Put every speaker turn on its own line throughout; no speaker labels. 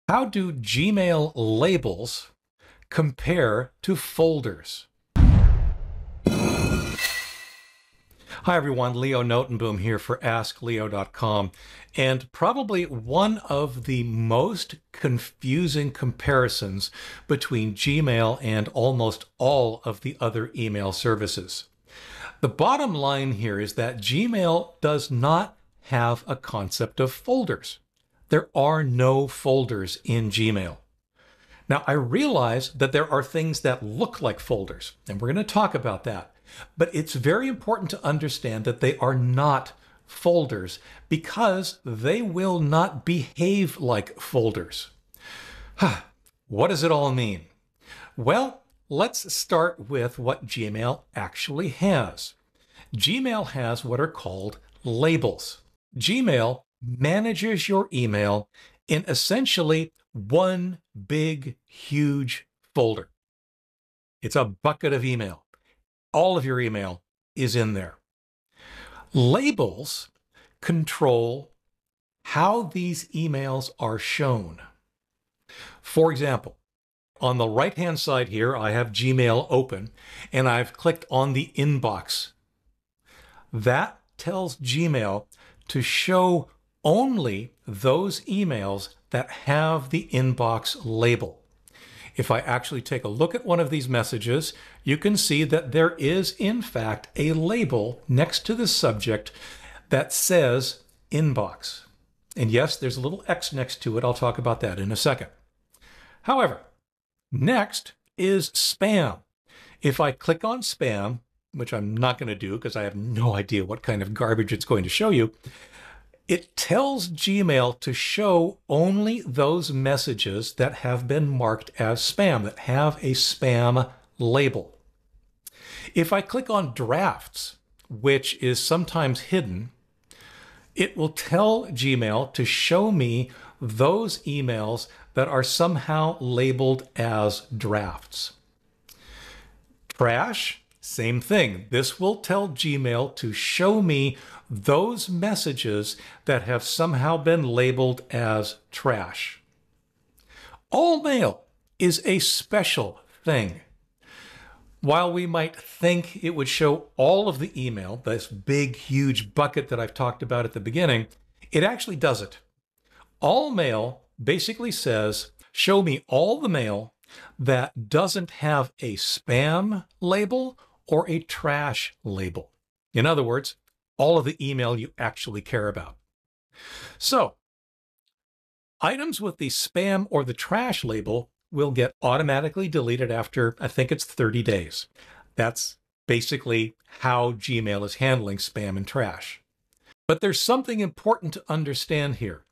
How do Gmail labels compare to folders? Hi everyone, Leo Notenboom here for askleo.com, and probably one of the most confusing comparisons between Gmail and almost all of the other email services. The bottom line here is that Gmail does not have a concept of folders. There are no folders in Gmail. Now, I realize that there are things that look like folders, and we're going to talk about that. But it's very important to understand that they are not folders because they will not behave like folders. What does it all mean? Well, let's start with what Gmail actually has. Gmail has what are called labels. Gmail manages your email in essentially one big, huge folder. It's a bucket of email. All of your email is in there. Labels control how these emails are shown. For example, on the right-hand side here, I have Gmail open, and I've clicked on the inbox. That tells Gmail to show only those emails that have the inbox label. If I actually take a look at one of these messages, you can see that there is, in fact, a label next to the subject that says inbox. And yes, there's a little X next to it. I'll talk about that in a second. However, next is spam. If I click on spam, which I'm not going to do because I have no idea what kind of garbage it's going to show you, it tells Gmail to show only those messages that have been marked as spam, that have a spam label. If I click on drafts, which is sometimes hidden, it will tell Gmail to show me those emails that are somehow labeled as drafts. Trash, same thing. This will tell Gmail to show me those messages that have somehow been labeled as trash. All mail is a special thing. While we might think it would show all of the email, this big, huge bucket that I've talked about at the beginning, it actually doesn't. All mail basically says, show me all the mail that doesn't have a spam label or a trash label. In other words, all of the email you actually care about. So, items with the spam or the trash label will get automatically deleted after, I think it's 30 days. That's basically how Gmail is handling spam and trash. But there's something important to understand here.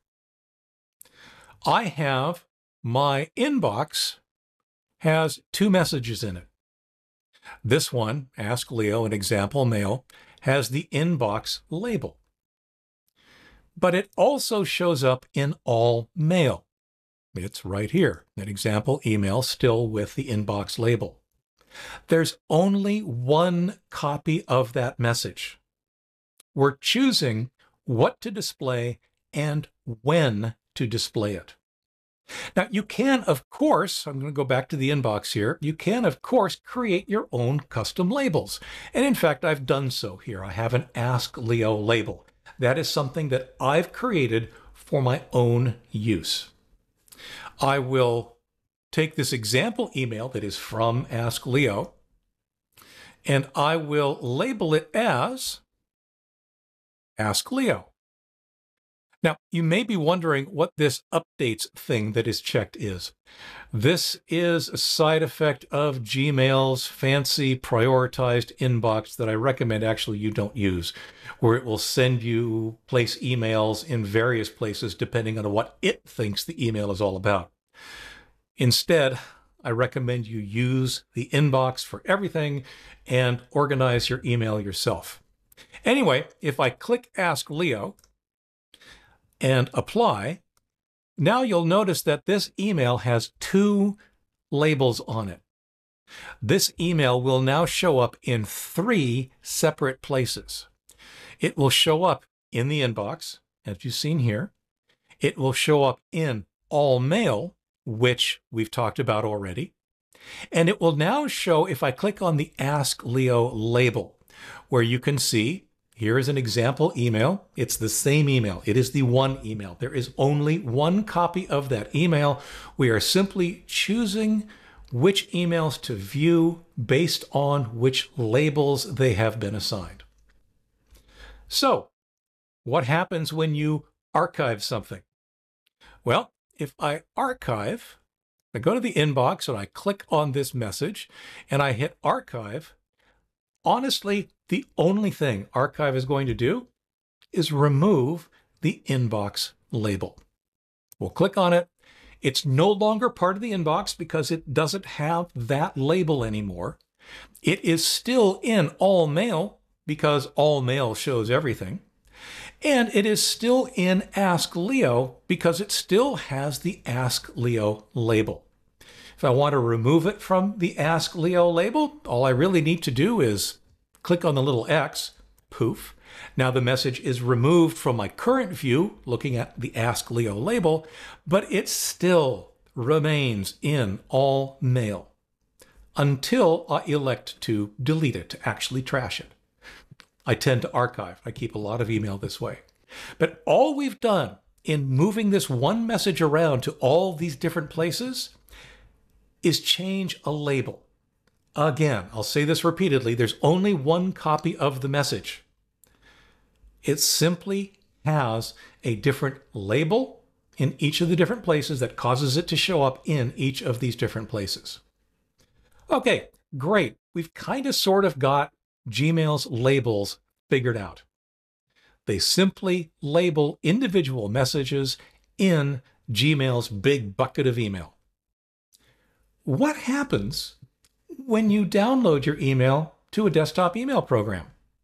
I have my inbox has two messages in it. This one, Ask Leo, an example mail, has the inbox label. But it also shows up in all mail. It's right here, an example email still with the inbox label. There's only one copy of that message. We're choosing what to display and when to display it. Now, you can, of course, I'm going to go back to the inbox here, you can, of course, create your own custom labels. And in fact, I've done so here. I have an Ask Leo label. That is something that I've created for my own use. I will take this example email that is from Ask Leo, and I will label it as Ask Leo. Now, you may be wondering what this updates thing that is checked is. This is a side effect of Gmail's fancy prioritized inbox that I recommend actually you don't use, where it will send you place emails in various places depending on what it thinks the email is all about. Instead, I recommend you use the inbox for everything and organize your email yourself. Anyway, if I click Ask Leo, and apply, now you'll notice that this email has two labels on it. This email will now show up in three separate places. It will show up in the inbox, as you've seen here. It will show up in all mail, which we've talked about already. And it will now show, if I click on the Ask Leo label, where you can see, here is an example email. It's the same email. It is the one email. There is only one copy of that email. We are simply choosing which emails to view based on which labels they have been assigned. So, what happens when you archive something? Well, if I archive, I go to the inbox and I click on this message and I hit archive, honestly, the only thing archive is going to do is remove the inbox label. We'll click on it. It's no longer part of the inbox because it doesn't have that label anymore. It is still in all mail because all mail shows everything. And it is still in Ask Leo because it still has the Ask Leo label. If I want to remove it from the Ask Leo label, all I really need to do is click on the little X, poof. Now the message is removed from my current view, looking at the Ask Leo label, but it still remains in all mail until I elect to delete it, to actually trash it. I tend to archive. I keep a lot of email this way. But all we've done in moving this one message around to all these different places is change a label. Again, I'll say this repeatedly, there's only one copy of the message. It simply has a different label in each of the different places that causes it to show up in each of these different places. Okay, great. We've kind of sort of got Gmail's labels figured out. They simply label individual messages in Gmail's big bucket of email. What happens when you download your email to a desktop email program?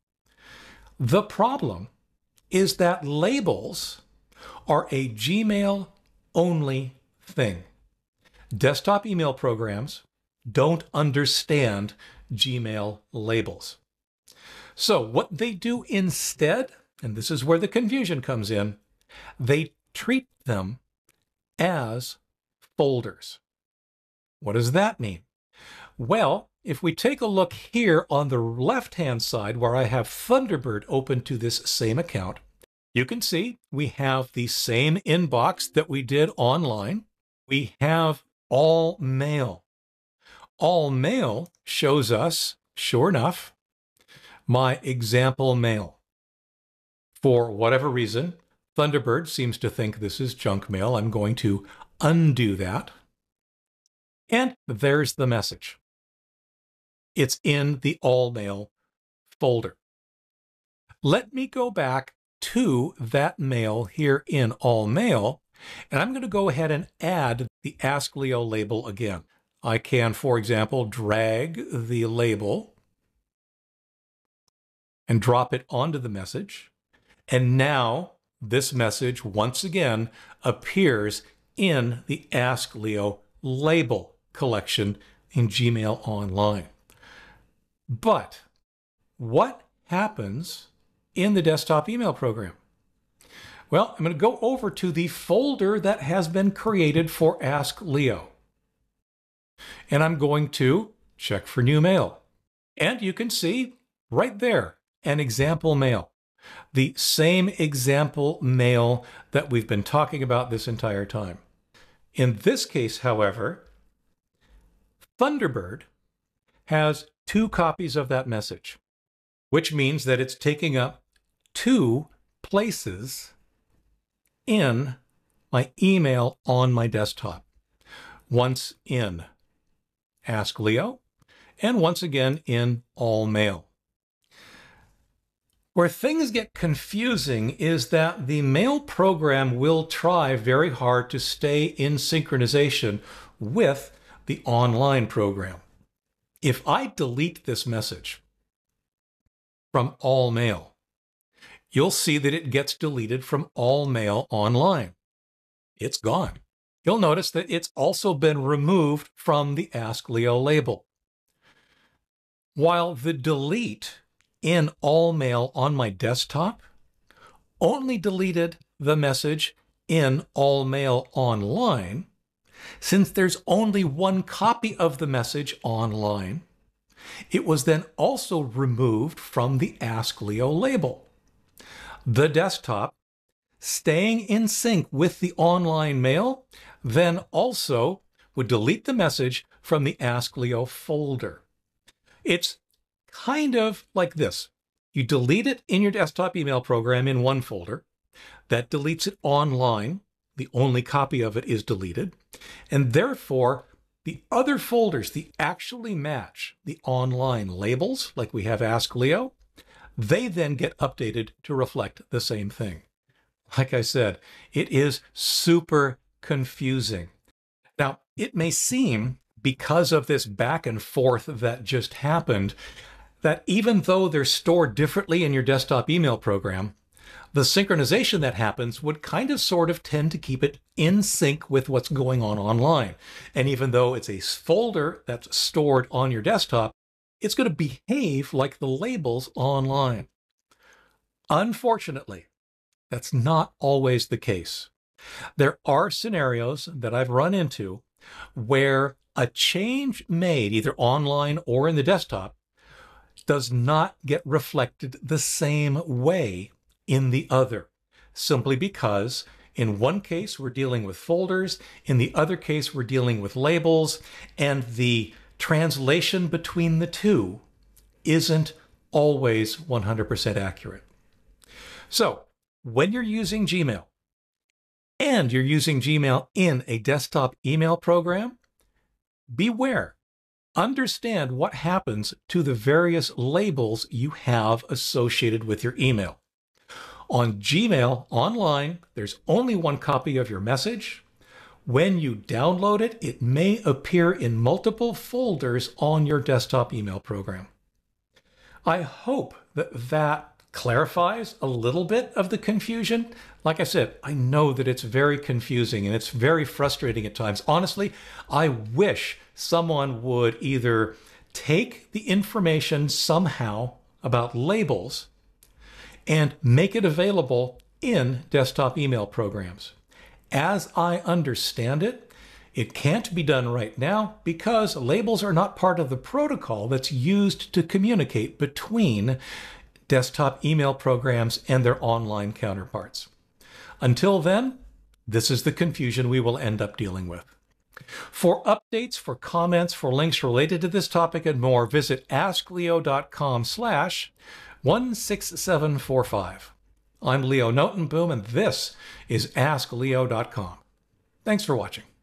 The problem is that labels are a Gmail-only thing. Desktop email programs don't understand Gmail labels. So what they do instead, and this is where the confusion comes in, they treat them as folders. What does that mean? Well, if we take a look here on the left-hand side where I have Thunderbird open to this same account, you can see we have the same inbox that we did online. We have all mail. All mail shows us, sure enough, my example mail. For whatever reason, Thunderbird seems to think this is junk mail. I'm going to undo that. And there's the message. It's in the all mail folder. Let me go back to that mail here in all mail, and I'm going to go ahead and add the Ask Leo label again. I can, for example, drag the label and drop it onto the message. And now this message once again appears in the Ask Leo label collection in Gmail Online. But what happens in the desktop email program? Well, I'm going to go over to the folder that has been created for Ask Leo. And I'm going to check for new mail. And you can see right there an example mail. The same example mail that we've been talking about this entire time. In this case, however, Thunderbird has 2 copies of that message, which means that it's taking up 2 places in my email on my desktop. Once in Ask Leo, and once again in all mail. Where things get confusing is that the mail program will try very hard to stay in synchronization with the online program. If I delete this message from all mail, you'll see that it gets deleted from all mail online. It's gone. You'll notice that it's also been removed from the Ask Leo label. While the delete in all mail on my desktop only deleted the message in All Mail Online, since there's only one copy of the message online, it was then also removed from the askleo label. The desktop, staying in sync with the online mail, then also would delete the message from the askleo folder. It's kind of like this. You delete it in your desktop email program in one folder. That deletes it online. The only copy of it is deleted. And therefore, the other folders, that actually match the online labels, like we have askleo, they then get updated to reflect the same thing. Like I said, it is super confusing. Now, it may seem, because of this back and forth that just happened, that even though they're stored differently in your desktop email program, the synchronization that happens would kind of sort of tend to keep it in sync with what's going on online. And even though it's a folder that's stored on your desktop, it's going to behave like the labels online. Unfortunately, that's not always the case. There are scenarios that I've run into where a change made either online or in the desktop does not get reflected the same way in the other, simply because in one case we're dealing with folders, in the other case we're dealing with labels, and the translation between the two isn't always 100% accurate. So when you're using Gmail, and you're using Gmail in a desktop email program, beware. Understand what happens to the various labels you have associated with your email. On Gmail Online, there's only one copy of your message. When you download it, it may appear in multiple folders on your desktop email program. I hope that clarifies a little bit of the confusion. Like I said, I know that it's very confusing and it's very frustrating at times. Honestly, I wish someone would either take the information somehow about labels and make it available in desktop email programs. As I understand it, it can't be done right now because labels are not part of the protocol that's used to communicate between desktop email programs and their online counterparts. Until then, this is the confusion we will end up dealing with. For updates, for comments, for links related to this topic and more, visit askleo.com/16745. I'm Leo Notenboom, and this is askleo.com. Thanks for watching.